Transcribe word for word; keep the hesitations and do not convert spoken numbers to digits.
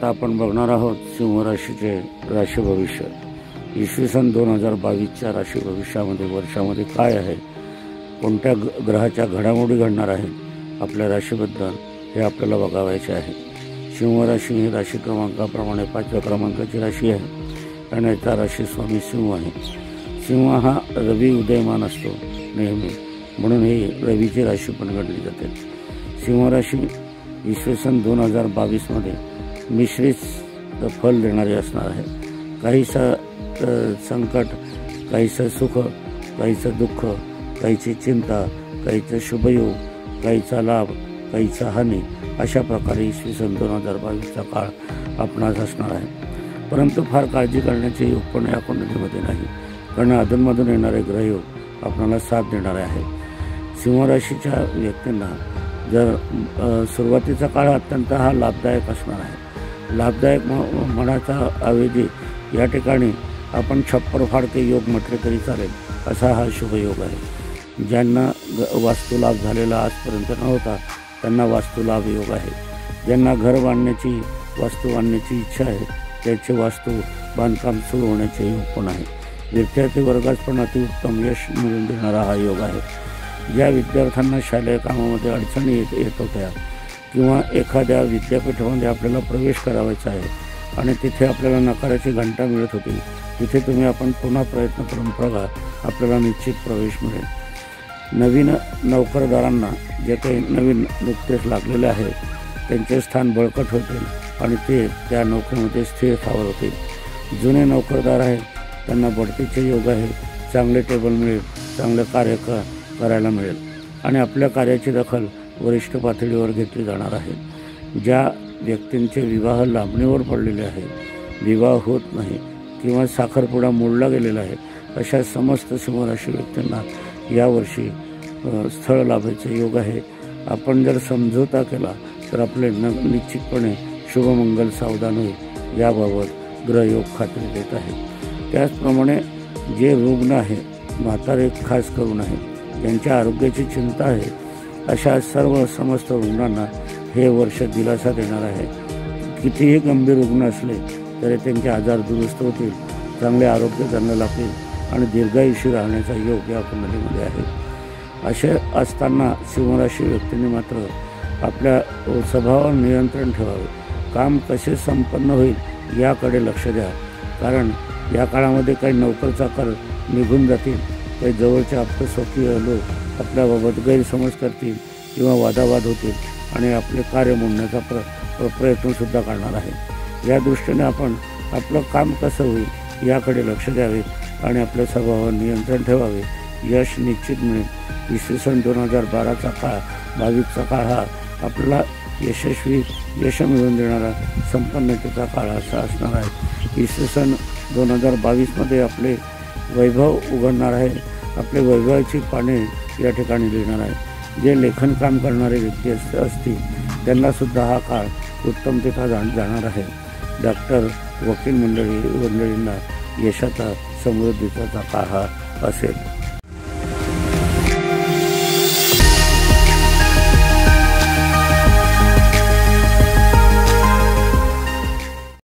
आता आपण बघणार आहोत सिंह राशीचे राशी भविष्य। इसवी सन दोन हजार बावीसच्या राशी भविष्यामध्ये वर्षामध्ये काय आहे, कोणत्या ग्रहाच्या घडामोडी घडणार आहेत आपल्या राशीबद्दल हे आपल्याला बघावायचे आहे। सिंह राशी ही राशी क्रमांकाप्रमाणे पाचव्या क्रमांकाची राशी आहे आणि याचा राशी स्वामी सिंह आहे। सिंह हा रवी उदयमान असतो नेहमी, म्हणून ही रवीची राशी पण गणली जाते। सिंह राशी इसवी सन दोन हजार बावीसमध्ये मिश्रित फल देणारी असणार आहे। काहीसं संकट, काहीसं सुख, काहीसं दुःख, काहीची चिंता, काहीचं शुभयोग, काहीचा लाभ, काहीचा हानी, अशा प्रकारे इसवी सन दोन हजार बावीसचा काळ आपणास असणार आहे। परंतु फार काळजी करण्याचे योग पण या कुंडलीमध्ये नाही, कारण अधूनमधून येणारे ग्रहयोग आपल्याला साथ देणारे आहे। सिंह राशीच्या व्यक्तींना जर सुरुवातीचा काळ अत्यंत हा लाभदायक असणार आहे। लाभदायक म्हणाचा ऐवजी या ठिकाणी आपण छप्पर फाडके योग म्हटले तरी चालेल, असा हा शुभयोग आहे। ज्यांना वास्तुलाभ झालेला आजपर्यंत नव्हता त्यांना वास्तुलाभ योग आहे। ज्यांना घर बांधण्याची, वास्तू बांधण्याची इच्छा आहे त्याचे वास्तू बांधकाम सुरू होण्याचे योग पण आहे। विद्यार्थी वर्गास पण अतिउत्तम यश मिळवून देणारा हा योग आहे। ज्या विद्यार्थ्यांना शालेय कामामध्ये अडचणी येत येत होत्या किंवा एखाद्या विद्यापीठामध्ये आपल्याला प्रवेश करावायचा आहे आणि तिथे आपल्याला नकाराची घंटा मिळत होती, तिथे तुम्ही आपण पुन्हा प्रयत्न करून बघा, आपल्याला निश्चित प्रवेश मिळेल। नवीन नोकरदारांना जे काही नवीन नुकतेच लागलेले आहे त्यांचे स्थान बळकट होतील आणि ते त्या नोकरीमध्ये स्थिर स्थावर होतील। जुने नोकरदार आहे त्यांना बढतीचे योग आहे, चांगले टेबल मिळेल, चांगलं कार्य क करायला मिळेल आणि आपल्या कार्याची दखल वरिष्ठ पातळीवर घेतली जाणार आहे। ज्या व्यक्तींचे विवाह लांबणीवर पडलेले आहे, विवाह होत नाही किंवा साखरपुडा मोडला गेलेला आहे, अशा समस्त सिंह राशी व्यक्तींना यावर्षी स्थळ लाभायचे योग आहे। आपण जर समझोता केला तर आपले न निश्चितपणे शुभमंगल सावधान होईल, याबाबत ग्रहयोग खात्री देत आहे। त्याचप्रमाणे जे रुग्ण आहे, म्हातारे खास करून आहे, ज्यांच्या आरोग्याची चिंता आहे, अशा सर्व समस्त रुग्णांना हे वर्ष दिलासा देणार आहे। कितीही गंभीर रुग्ण असले तरी त्यांचे आजार दुरुस्त होतील, चांगले आरोग्य त्यांना लाभेल आणि दीर्घायुषी राहण्याचा योग या कुंडलीमध्ये आहे। असे असताना सिंह राशी व्यक्तींनी मात्र आपल्या स्वभावावर नियंत्रण ठेवावे, काम कसे संपन्न होईल याकडे लक्ष द्या, कारण या काळामध्ये काही नोकर चाकर निघून जातील, काही जवळचे आप्तस्वकीय लोक आपल्याबाबत गैरसमज करतील किंवा वादावाद होतील आणि आपले कार्य मोडण्याचा प्र प्रयत्नसुद्धा करणार आहे। या दृष्टीने आपण आपलं काम कसं होईल याकडे लक्ष द्यावे आणि आपल्या स्वभावावर नियंत्रण ठेवावे, यश निश्चित मिळेल। इसवी सन दोन हजार बाराचा काळ बावीसचा काळ हा आपल्याला यशस्वी यश मिळवून देणारा संपन्नतेचा काळ असा असणार आहे। इसवी सन दोन हजार बावीसमध्ये आपले वैभव उघडणार आहे, आपले वैभवाची पाने या ठिकाणी लिहिणार आहे। जे लेखन काम करणारे व्यक्ती अस असतील त्यांनासुद्धा हा काळ उत्तमतेचा जाण जाणार आहे। डॉक्टर, वकील मंडळी मंडळींना यशाचा, समृद्धीचा काळ हा असेल।